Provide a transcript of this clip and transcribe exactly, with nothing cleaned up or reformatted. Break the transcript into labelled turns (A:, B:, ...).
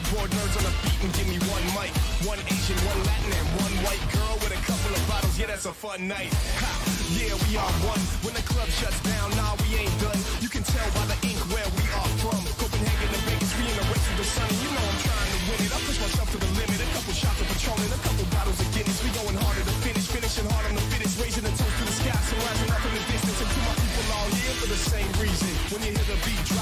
A: Pegboard nerds on the beat and give me one mic. One Asian, one Latin, and one white girl with a couple of bottles. Yeah, that's a fun night. Ha! Yeah, we are one. When the club shuts down, nah, we ain't done. You can tell by the ink where we are from. Copenhagen to Vegas, we in the race with the sun. And you know I'm trying to win it. I push myself to the limit. A couple shots of Patron and a couple bottles of Guinness. We going harder to finish, finishing hard on the finish. Raising the toast to the sky, so rising up in the distance. And to my people all here for the same reason. When you hear the beat drop,